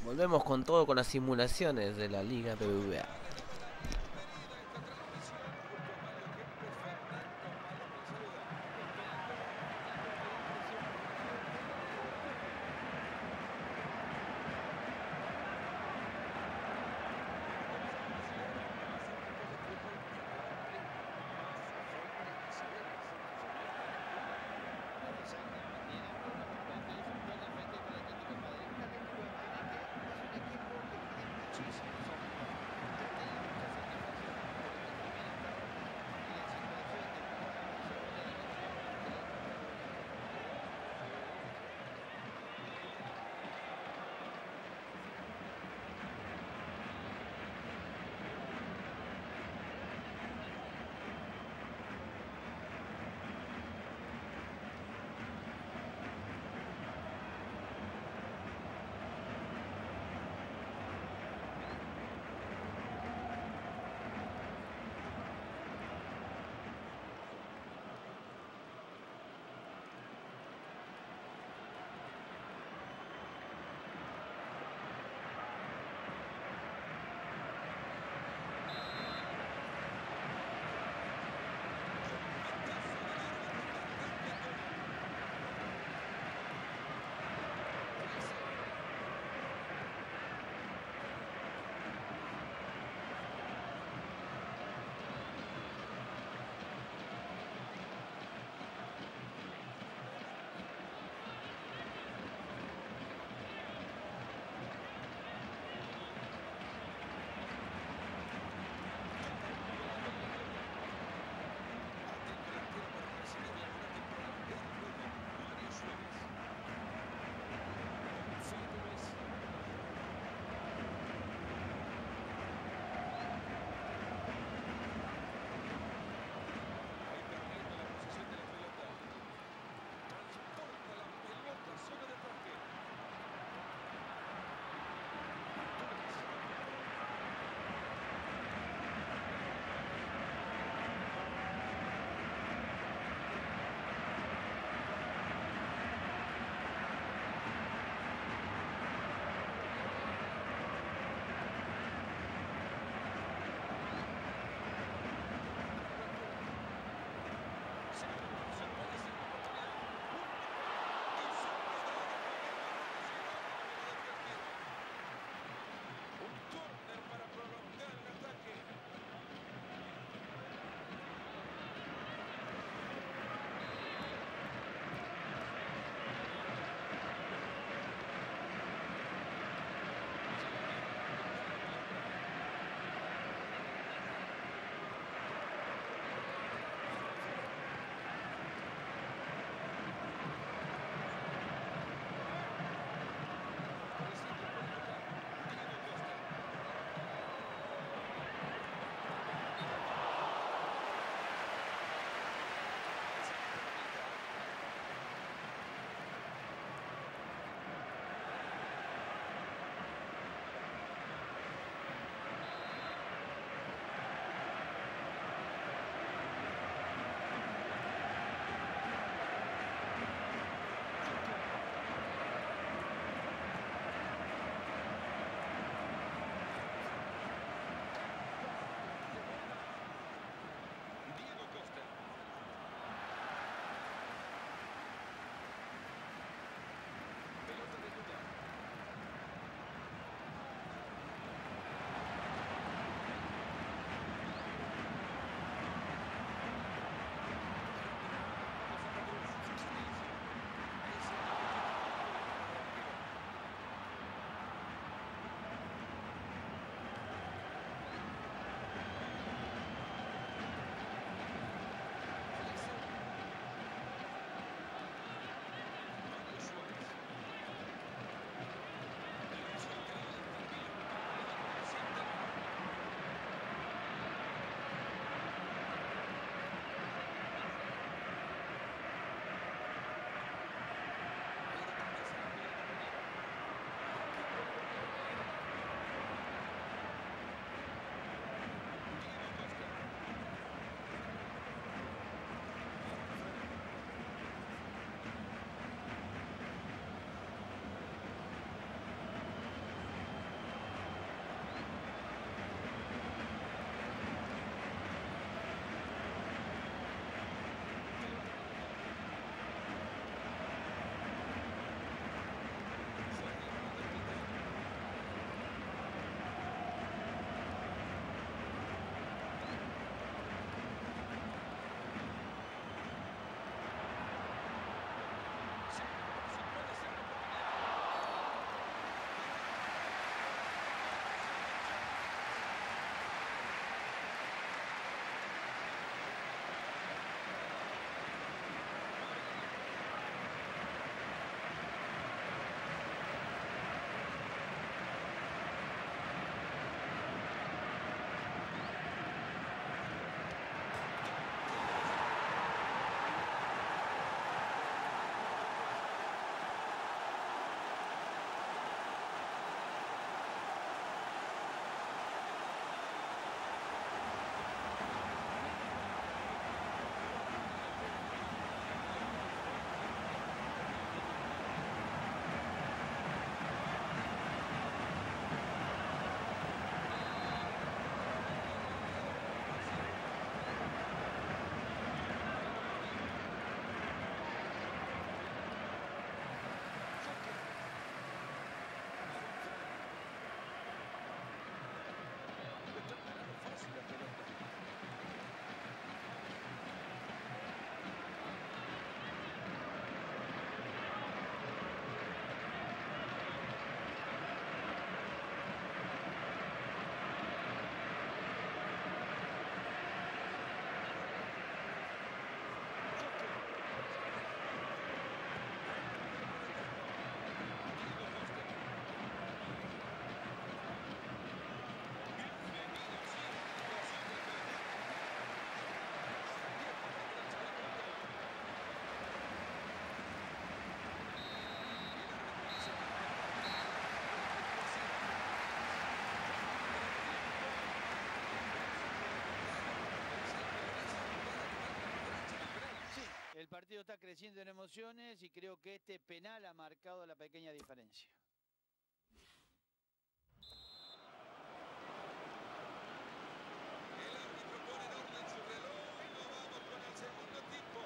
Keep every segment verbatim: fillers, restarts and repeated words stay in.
Volvemos con todo con las simulaciones de la Liga B B V A. partido está creciendo en emociones y creo que este penal ha marcado la pequeña diferencia. El árbitro pone en orden su reloj y nos vamos con el segundo tiempo.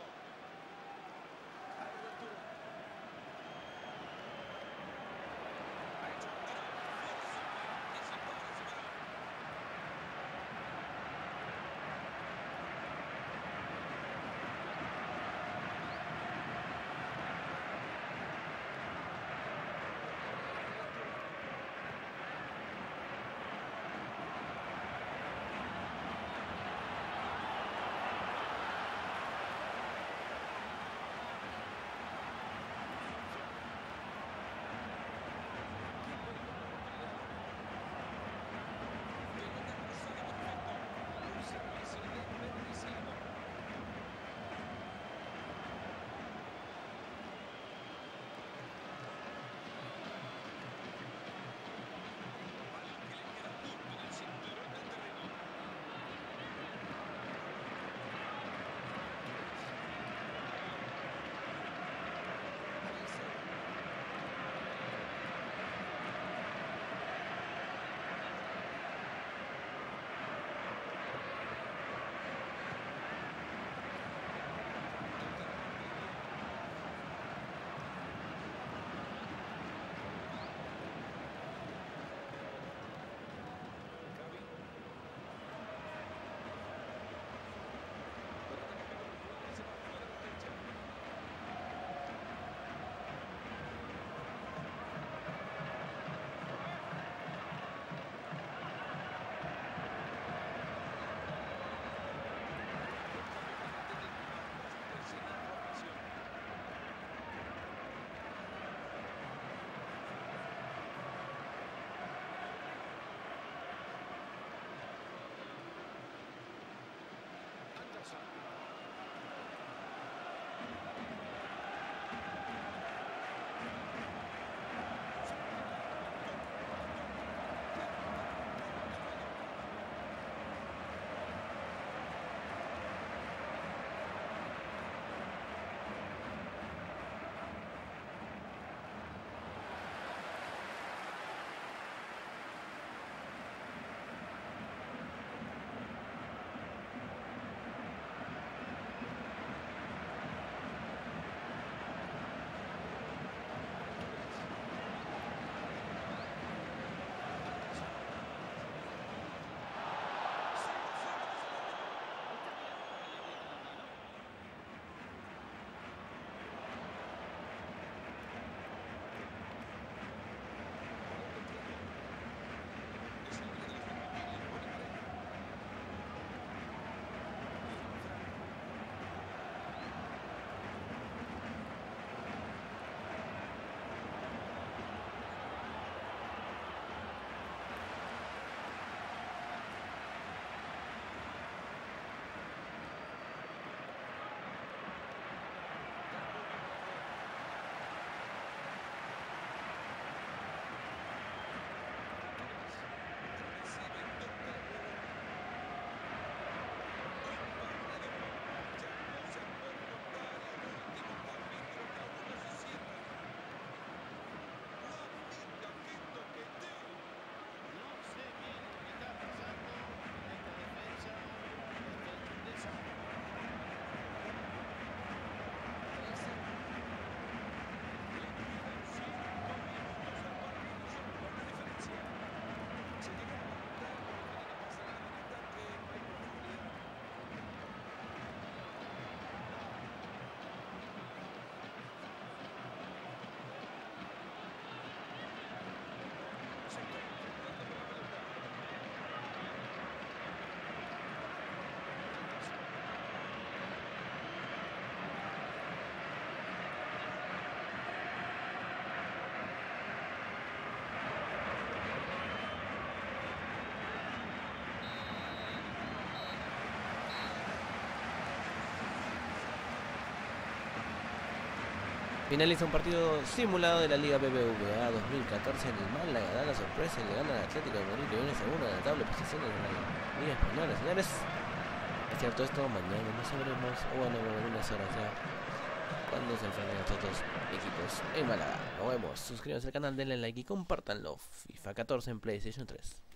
Ha hecho un gran esfuerzo para anticipar ese balón. Finaliza un partido simulado de la Liga B B V A dos mil catorce en el Málaga. Da la sorpresa y le gana al Atlético de Madrid, que viene segundo en la tabla de posiciones de la Liga Española. Señores, es cierto esto, mañana no sabremos, o bueno, en algunas horas ya enfrentándose al frente de estos dos equipos en Málaga. Nos vemos, suscríbanse al canal, denle like y compártanlo. FIFA catorce en PlayStation tres.